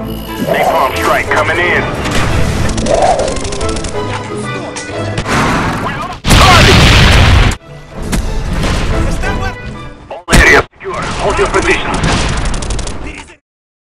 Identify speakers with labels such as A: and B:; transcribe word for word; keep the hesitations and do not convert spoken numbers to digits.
A: Napalm strike coming in. All area secure. Hold your position.